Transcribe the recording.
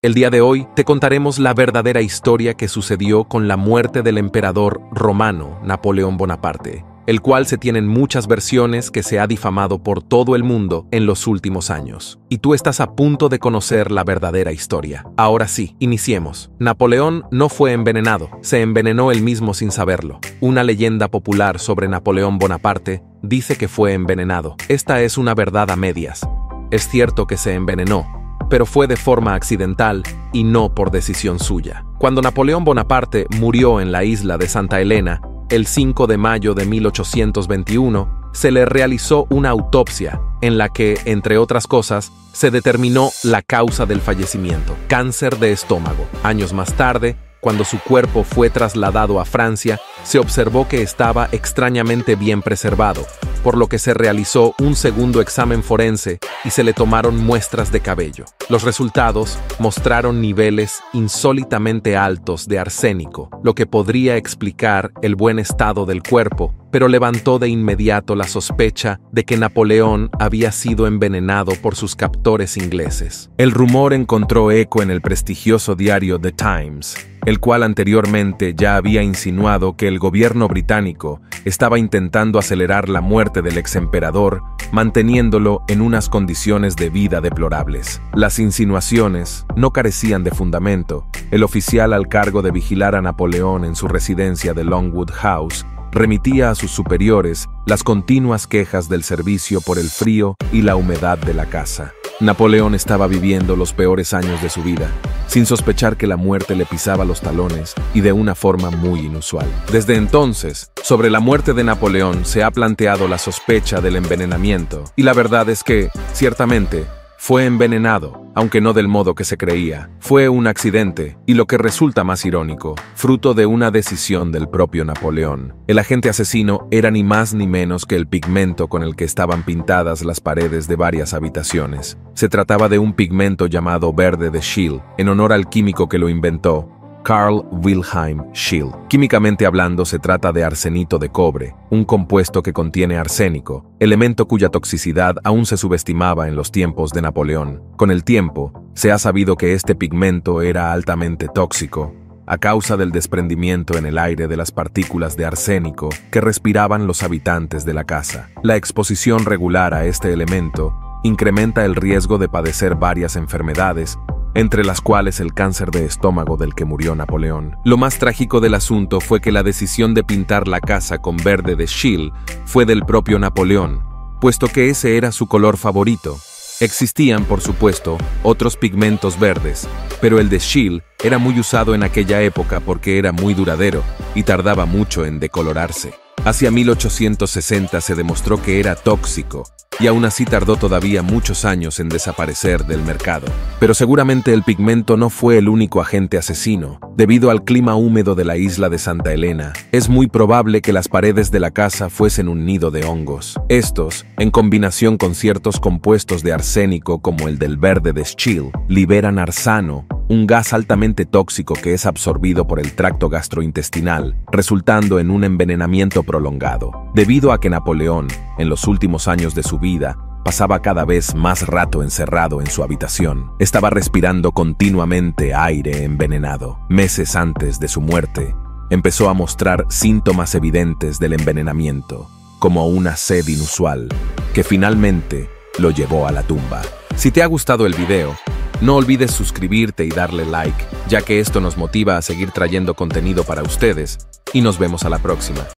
El día de hoy te contaremos la verdadera historia que sucedió con la muerte del emperador romano Napoleón Bonaparte, el cual se tienen muchas versiones que se ha difamado por todo el mundo en los últimos años. Y tú estás a punto de conocer la verdadera historia. Ahora sí, iniciemos. Napoleón no fue envenenado, se envenenó él mismo sin saberlo. Una leyenda popular sobre Napoleón Bonaparte dice que fue envenenado. Esta es una verdad a medias. Es cierto que se envenenó, pero fue de forma accidental y no por decisión suya. Cuando Napoleón Bonaparte murió en la isla de Santa Elena, el 5 de mayo de 1821, se le realizó una autopsia en la que, entre otras cosas, se determinó la causa del fallecimiento: cáncer de estómago. Años más tarde, cuando su cuerpo fue trasladado a Francia, se observó que estaba extrañamente bien preservado, por lo que se realizó un segundo examen forense y se le tomaron muestras de cabello. Los resultados mostraron niveles insólitamente altos de arsénico, lo que podría explicar el buen estado del cuerpo, pero levantó de inmediato la sospecha de que Napoleón había sido envenenado por sus captores ingleses. El rumor encontró eco en el prestigioso diario The Times, el cual anteriormente ya había insinuado que el gobierno británico estaba intentando acelerar la muerte del exemperador, manteniéndolo en unas condiciones de vida deplorables. Las insinuaciones no carecían de fundamento. El oficial al cargo de vigilar a Napoleón en su residencia de Longwood House remitía a sus superiores las continuas quejas del servicio por el frío y la humedad de la casa. Napoleón estaba viviendo los peores años de su vida, sin sospechar que la muerte le pisaba los talones y de una forma muy inusual. Desde entonces, sobre la muerte de Napoleón se ha planteado la sospecha del envenenamiento, y la verdad es que, ciertamente, fue envenenado, aunque no del modo que se creía. Fue un accidente, y lo que resulta más irónico, fruto de una decisión del propio Napoleón. El agente asesino era ni más ni menos que el pigmento con el que estaban pintadas las paredes de varias habitaciones. Se trataba de un pigmento llamado verde de Scheele, en honor al químico que lo inventó, Carl Wilhelm Scheele. Químicamente hablando, se trata de arsenito de cobre, un compuesto que contiene arsénico, elemento cuya toxicidad aún se subestimaba en los tiempos de Napoleón. Con el tiempo, se ha sabido que este pigmento era altamente tóxico, a causa del desprendimiento en el aire de las partículas de arsénico que respiraban los habitantes de la casa. La exposición regular a este elemento incrementa el riesgo de padecer varias enfermedades, entre las cuales el cáncer de estómago del que murió Napoleón. Lo más trágico del asunto fue que la decisión de pintar la casa con verde de Scheele fue del propio Napoleón, puesto que ese era su color favorito. Existían, por supuesto, otros pigmentos verdes, pero el de Scheele era muy usado en aquella época porque era muy duradero y tardaba mucho en decolorarse. Hacia 1860 se demostró que era tóxico, y aún así tardó todavía muchos años en desaparecer del mercado. Pero seguramente el pigmento no fue el único agente asesino. Debido al clima húmedo de la isla de Santa Elena, es muy probable que las paredes de la casa fuesen un nido de hongos. Estos, en combinación con ciertos compuestos de arsénico como el del verde de Scheele, liberan arsano, un gas altamente tóxico que es absorbido por el tracto gastrointestinal, resultando en un envenenamiento prolongado. Debido a que Napoleón, en los últimos años de su vida, pasaba cada vez más rato encerrado en su habitación, estaba respirando continuamente aire envenenado. Meses antes de su muerte, empezó a mostrar síntomas evidentes del envenenamiento, como una sed inusual, que finalmente lo llevó a la tumba. Si te ha gustado el video, no olvides suscribirte y darle like, ya que esto nos motiva a seguir trayendo contenido para ustedes, y nos vemos a la próxima.